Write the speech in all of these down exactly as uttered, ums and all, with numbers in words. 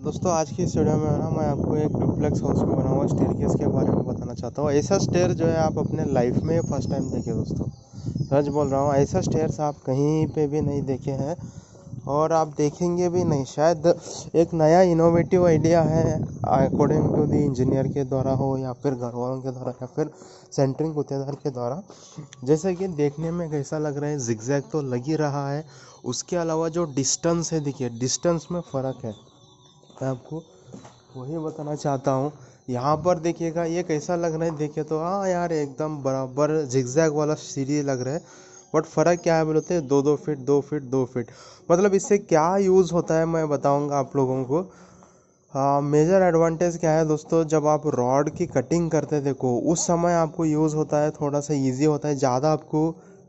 दोस्तों आज की इस वीडियो में ना मैं आपको एक डुप्लेक्स हाउस में बना हुआ स्टेयरकेस के बारे में बताना चाहता हूँ। ऐसा स्टेयर जो है आप अपने लाइफ में फर्स्ट टाइम देखे दोस्तों, सच बोल रहा हूँ। ऐसा स्टेयर्स आप कहीं पे भी नहीं देखे हैं और आप देखेंगे भी नहीं। शायद एक नया इनोवेटिव आइडिया है अकॉर्डिंग टू द इंजीनियर के द्वारा हो या फिर घर वालों के द्वारा या फिर सेंटरिंग गुत्तेदार के द्वारा। जैसे कि देखने में कैसा लग रहा है, जिगजैग तो लग ही रहा है। उसके अलावा जो डिस्टेंस है, देखिए डिस्टेंस में फ़र्क है, मैं आपको वही बताना चाहता हूँ। यहाँ पर देखिएगा ये कैसा लग रहा है, देखिए तो हाँ यार एकदम बराबर जिगजैग वाला सीढ़ी लग रहा है। बट फ़र्क क्या है बोलते हैं, दो दो फीट दो फीट दो फीट। मतलब इससे क्या यूज़ होता है मैं बताऊँगा आप लोगों को। हाँ, मेजर एडवांटेज क्या है दोस्तों, जब आप रॉड की कटिंग करते देखो उस समय आपको यूज़ होता है, थोड़ा सा इजी होता है, ज़्यादा आपको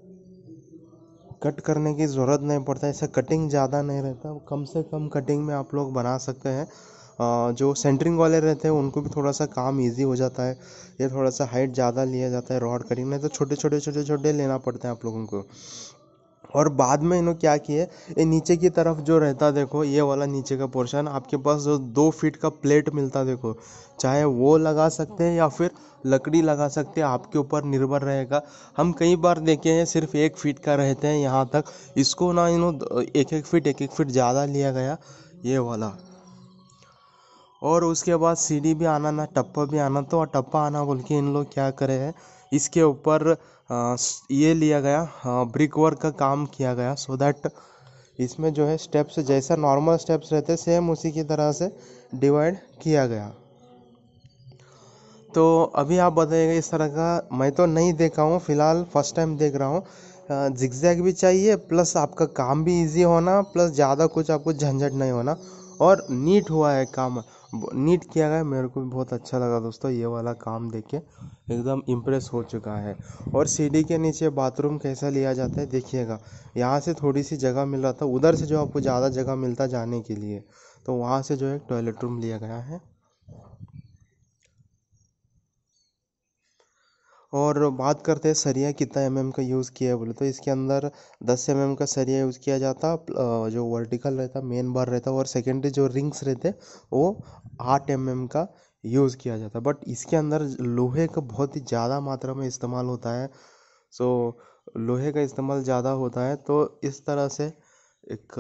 कट करने की ज़रूरत नहीं पड़ता है। ऐसा कटिंग ज़्यादा नहीं रहता, कम से कम कटिंग में आप लोग बना सकते हैं। अ, जो सेंटरिंग वाले रहते हैं उनको भी थोड़ा सा काम इजी हो जाता है। ये थोड़ा सा हाइट ज़्यादा लिया जाता है रॉड कटिंग में, तो छोटे छोटे छोटे छोटे लेना पड़ते हैं आप लोगों को। और बाद में इन्होंने क्या किए, ये नीचे की तरफ जो रहता देखो, ये वाला नीचे का पोर्शन आपके पास जो दो फीट का प्लेट मिलता देखो, चाहे वो लगा सकते हैं या फिर लकड़ी लगा सकते हैं, आपके ऊपर निर्भर रहेगा। हम कई बार देखे हैं सिर्फ एक फीट का रहते हैं यहाँ तक, इसको ना इन्हों एक एक फीट एक एक फीट ज़्यादा लिया गया ये वाला। और उसके बाद सीढ़ी भी आना ना टप्पा भी आना, तो टप्पा आना बोल के इन लोग क्या करे हैं, इसके ऊपर अ, ये लिया गया ब्रिक वर्क का काम किया गया, सो दैट इसमें जो है स्टेप्स जैसा नॉर्मल स्टेप्स रहते सेम उसी की तरह से डिवाइड किया गया। तो अभी आप बताइएगा, इस तरह का मैं तो नहीं देखा हूँ फिलहाल, फर्स्ट टाइम देख रहा हूँ। जिगजैग भी चाहिए प्लस आपका काम भी इजी होना, प्लस ज़्यादा कुछ आपको झंझट नहीं होना, और नीट हुआ है काम, नीट किया गया। मेरे को भी बहुत अच्छा लगा दोस्तों ये वाला काम देख के, एकदम इम्प्रेस हो चुका है। और सीढ़ी के नीचे बाथरूम कैसा लिया जाता है देखिएगा, यहाँ से थोड़ी सी जगह मिल रहा था, उधर से जो आपको ज़्यादा जगह मिलता जाने के लिए, तो वहाँ से जो है टॉयलेट रूम लिया गया है। और बात करते हैं सरिया कितना एम एम का यूज़ किया है बोले, तो इसके अंदर दस एम एम का सरिया यूज़ किया जाता, अ, जो वर्टिकल रहता मेन बार रहता, और सेकेंडरी जो रिंग्स रहते वो आठ एम एम का यूज़ किया जाता। बट इसके अंदर लोहे का बहुत ही ज़्यादा मात्रा में इस्तेमाल होता है। सो लोहे का इस्तेमाल ज़्यादा होता है, तो इस तरह से एक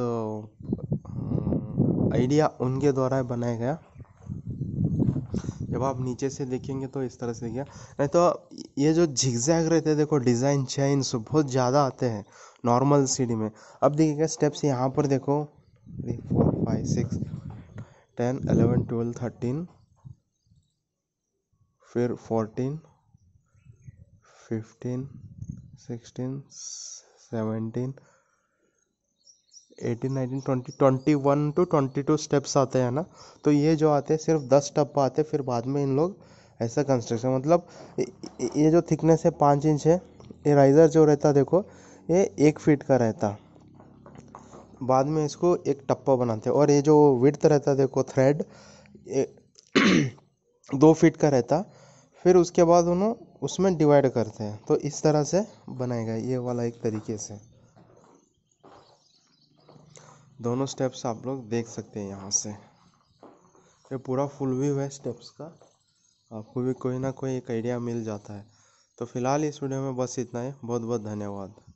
आइडिया उनके द्वारा बनाया गया। जब आप नीचे से देखेंगे तो इस तरह से देखिए, नहीं तो ये जो झिगजैग रहते हैं देखो, डिज़ाइन चेंज बहुत ज़्यादा आते हैं नॉर्मल सीढ़ी में। अब देखिएगा स्टेप्स यहाँ पर देखो, three four five six ten eleven twelve thirteen, फिर fourteen fifteen sixteen seventeen eighteen nineteen twenty twenty one two twenty two steps आते हैं ना। तो ये जो आते हैं सिर्फ दस स्टेप आते हैं, फिर बाद में इन लोग ऐसा कंस्ट्रक्शन, मतलब ये जो थिकनेस है पाँच इंच है, ये राइज़र जो रहता देखो ये एक फीट का रहता, बाद में इसको एक टप्पा बनाते हैं। और ये जो विड्थ रहता देखो थ्रेड, ये दो फीट का रहता, फिर उसके बाद उन्होंने उसमें डिवाइड करते हैं, तो इस तरह से बनाएगा ये वाला एक तरीके से। दोनों स्टेप्स आप लोग देख सकते हैं यहाँ से, ये पूरा फुल व्यू है स्टेप्स का, आपको भी कोई ना कोई एक आइडिया मिल जाता है। तो फिलहाल इस वीडियो में बस इतना ही, बहुत बहुत धन्यवाद।